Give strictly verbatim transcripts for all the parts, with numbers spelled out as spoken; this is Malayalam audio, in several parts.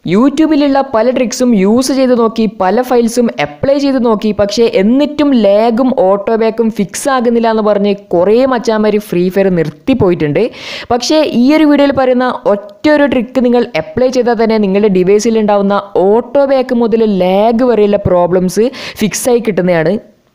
യൂട്യൂബിലുള്ള പല ട്രിക്സും യൂസ് ചെയ്ത് നോക്കി, പല ഫയൽസും അപ്ലൈ ചെയ്ത് നോക്കി, പക്ഷേ എന്നിട്ടും ലാഗും ഓട്ടോ ബാക്കും ഫിക്സ് ആകുന്നില്ല എന്ന് പറഞ്ഞ് കുറേ മച്ചാന്മാർ ഫ്രീ ഫയർ നിർത്തിപ്പോയിട്ടുണ്ട്. പക്ഷേ ഈ ഒരു വീഡിയോയിൽ പറയുന്ന ഒറ്റ ഒരു ട്രിക്ക് നിങ്ങൾ അപ്ലൈ ചെയ്താൽ തന്നെ നിങ്ങളുടെ ഡിവൈസിൽ ഉണ്ടാവുന്ന ഓട്ടോ ബാക്ക് മുതൽ ലാഗ് വരെയുള്ള പ്രോബ്ലംസ് ഫിക്സ് ആയി കിട്ടുന്നതാണ്.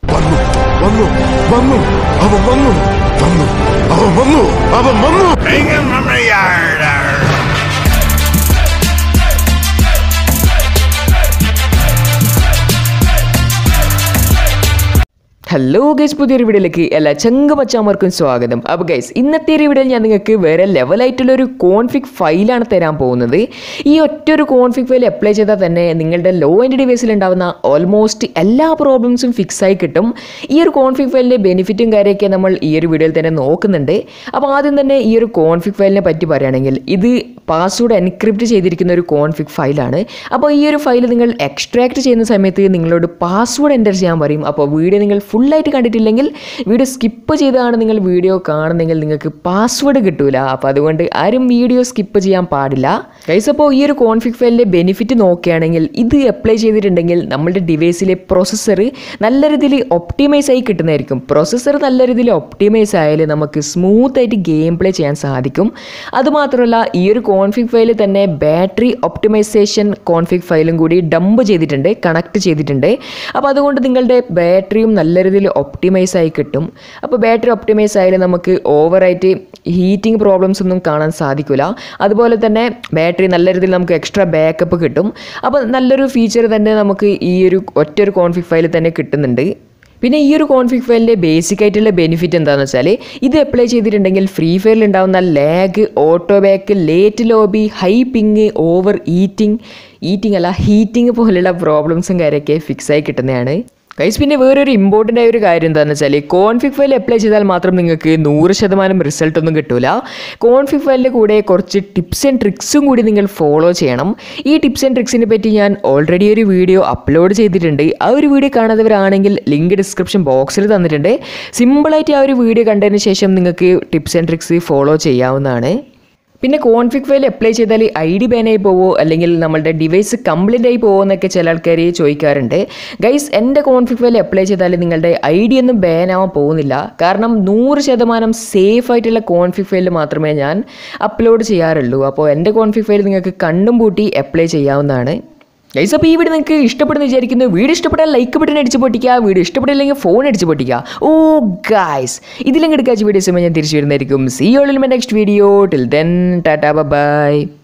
ഹലോ ഗൈസ്, പുതിയൊരു വീഡിയോയിലേക്ക് എല്ലാ ചങ്ക മച്ചാന്മാർക്കും സ്വാഗതം. അപ്പോൾ ഗൈസ്, ഇന്നത്തെ ഒരു വീഡിയോയിൽ ഞാൻ നിങ്ങൾക്ക് വേറെ ലെവലായിട്ടുള്ളൊരു കോൺഫിഗ് ഫയലാണ് തരാൻ പോകുന്നത്. ഈ ഒറ്റൊരു കോൺഫിഗ് ഫയൽ അപ്ലൈ ചെയ്താൽ തന്നെ നിങ്ങളുടെ ലോ എൻഡ് ഡിവൈസിൽ ഉണ്ടാകുന്ന ഓൾമോസ്റ്റ് എല്ലാ പ്രോബ്ലംസും ഫിക്സ് ആയി കിട്ടും. ഈ ഒരു കോൺഫിഗ് ഫയലിൻ്റെ ബെനിഫിറ്റും കാര്യമൊക്കെ നമ്മൾ ഈ ഒരു വീഡിയോയിൽ തന്നെ നോക്കുന്നുണ്ട്. അപ്പോൾ ആദ്യം തന്നെ ഈ ഒരു കോൺഫിഗ് ഫയലിനെ പറ്റി പറയുകയാണെങ്കിൽ, ഇത് പാസ്വേഡ് എൻക്രിപ്റ്റ് ചെയ്തിരിക്കുന്ന ഒരു കോൺഫിഗ് ഫയലാണ്. അപ്പോൾ ഈ ഒരു ഫയൽ നിങ്ങൾ എക്സ്ട്രാക്ട് ചെയ്യുന്ന സമയത്ത് നിങ്ങളോട് പാസ്വേഡ് എൻ്റർ ചെയ്യാൻ പറയും. അപ്പോൾ വീഡിയോ നിങ്ങൾ ഫുള്ളായിട്ട് കണ്ടിട്ടില്ലെങ്കിൽ, വീഡിയോ സ്കിപ്പ് ചെയ്താണ് നിങ്ങൾ വീഡിയോ കാണുന്നെങ്കിൽ നിങ്ങൾക്ക് പാസ്വേഡ് കിട്ടൂല. അപ്പോൾ അതുകൊണ്ട് ആരും വീഡിയോ സ്കിപ്പ് ചെയ്യാൻ പാടില്ല ഗൈസ്. അപ്പോൾ ഈ ഒരു കോൺഫിഗ് ഫയലിൻ്റെ ബെനിഫിറ്റ് നോക്കുകയാണെങ്കിൽ, ഇത് അപ്ലൈ ചെയ്തിട്ടുണ്ടെങ്കിൽ നമ്മളുടെ ഡിവൈസിലെ പ്രൊസസ്സർ നല്ല രീതിയിൽ ഒപ്റ്റിമൈസ് ആയി കിട്ടുന്നതായിരിക്കും. പ്രൊസസ്സർ നല്ല രീതിയിൽ ഒപ്റ്റിമൈസ് ആയാൽ നമുക്ക് സ്മൂത്ത് ആയിട്ട് ഗെയിം പ്ലേ ചെയ്യാൻ സാധിക്കും. അതുമാത്രമല്ല, ഈ ഒരു കോൺഫിഗ് ഫയൽ തന്നെ ബാറ്ററി ഒപ്റ്റിമൈസേഷൻ കോൺഫിഗ് ഫയലും കൂടി ഡംപ് ചെയ്തിട്ടുണ്ട്, കണക്ട് ചെയ്തിട്ടുണ്ട്. അപ്പോൾ അതുകൊണ്ട് നിങ്ങളുടെ ബാറ്ററിയും നല്ല രീതിയിൽ ഒപ്റ്റിമൈസ് ആയി കിട്ടും. അപ്പോൾ ബാറ്ററി ഒപ്റ്റിമൈസ് ആയാലും നമുക്ക് ഓവറായിട്ട് ഹീറ്റിംഗ് പ്രോബ്ലംസ് ഒന്നും കാണാൻ സാധിക്കില്ല. അതുപോലെ തന്നെ ബാറ്ററി നല്ല രീതിയിൽ നമുക്ക് എക്സ്ട്രാ ബാക്കപ്പ് കിട്ടും. അപ്പോൾ നല്ലൊരു ഫീച്ചർ തന്നെ നമുക്ക് ഈ ഒരു ഒറ്റൊരു കോൺഫിഗ് ഫയൽ തന്നെ കിട്ടുന്നുണ്ട്. പിന്നെ ഈ ഒരു കോൺഫിഗ് ഫയലിൻ്റെ ബേസിക് ആയിട്ടുള്ള ബെനിഫിറ്റ് എന്താണെന്ന് വെച്ചാൽ, ഇത് അപ്ലൈ ചെയ്തിട്ടുണ്ടെങ്കിൽ ഫ്രീ ഫയറിൽ ഉണ്ടാകുന്ന lag, auto back, late lobby, high ping, over eating eating അല്ല ഹീറ്റിംഗ് പോലുള്ള പ്രോബ്ലംസും കാര്യമൊക്കെ ഫിക്സ് ആയി കിട്ടുന്നതാണ് ഗൈസ്. പിന്നെ വേറൊരു ഇമ്പോർട്ടൻ്റ് ആയ ഒരു കാര്യം എന്താണെന്ന് വെച്ചാൽ, കോൺഫിഗ് ഫയൽ അപ്ലൈ ചെയ്താൽ മാത്രം നിങ്ങൾക്ക് നൂറ് ശതമാനം റിസൾട്ട് ഒന്നും കിട്ടില്ല. കോൺഫിഗ് ഫയലിൻ്റെ കൂടെ കുറച്ച് ടിപ്സ് ആൻഡ് ട്രിക്സും കൂടി നിങ്ങൾ ഫോളോ ചെയ്യണം. ഈ ടിപ്സ് ആൻഡ് ട്രിക്സിനെ പറ്റി ഞാൻ ഓൾറെഡി ഒരു വീഡിയോ അപ്ലോഡ് ചെയ്തിട്ടുണ്ട്. ആ ഒരു വീഡിയോ കാണാത്തവരാണെങ്കിൽ ലിങ്ക് ഡിസ്ക്രിപ്ഷൻ ബോക്സിൽ തന്നിട്ടുണ്ട്. സിമ്പിളായിട്ട് ആ ഒരു വീഡിയോ കണ്ടതിന് ശേഷം നിങ്ങൾക്ക് ടിപ്സ് ആൻഡ് ട്രിക്സ് ഫോളോ ചെയ്യാവുന്നതാണ്. പിന്നെ കോൺഫിഗ് ഫയൽ അപ്ലൈ ചെയ്താൽ ഐ ഡി ബാൻ ആയി പോവോ, അല്ലെങ്കിൽ നമ്മളുടെ ഡിവൈസ് കംപ്ലൈൻ്റ് ആയി പോകുമോ എന്നൊക്കെ ചില ആൾക്കാർ ചോദിക്കാറുണ്ട്. ഗൈസ്, എൻ്റെ കോൺഫിഗ് ഫയൽ അപ്ലൈ ചെയ്താൽ നിങ്ങളുടെ ഐ ഡി ഒന്നും ബാൻ ആവാൻ പോകുന്നില്ല. കാരണം നൂറ് ശതമാനം സേഫ് ആയിട്ടുള്ള കോൺഫിഗ് ഫയൽ മാത്രമേ ഞാൻ അപ്ലോഡ് ചെയ്യാറുള്ളൂ. അപ്പോൾ എൻ്റെ കോൺഫിഗ് ഫയൽ നിങ്ങൾക്ക് കണ്ടും പൂട്ടി അപ്ലൈ ചെയ്യാവുന്നതാണ് ഗൈസ്. അപ്പോൾ ഈ വീഡിയോ നിങ്ങൾക്ക് ഇഷ്ടപ്പെടുന്ന വിചാരിക്കുന്നു. വീഡിയോ ഇഷ്ടപ്പെട്ടാൽ ലൈക്ക് ബട്ടൺ അടിച്ച് പൊട്ടിക്കുക, വീഡിയോ ഇഷ്ടപ്പെട്ടില്ലെങ്കിൽ ഫോൺ അടിച്ച് പൊട്ടിക്കുക. ഓ ഗൈസ്, ഇതിലും എടുക്കാച്ച വീഡിയോസ് ഞാൻ തിരിച്ചു വരുന്നതായിരിക്കും. See you all in my next video. Till then tata by.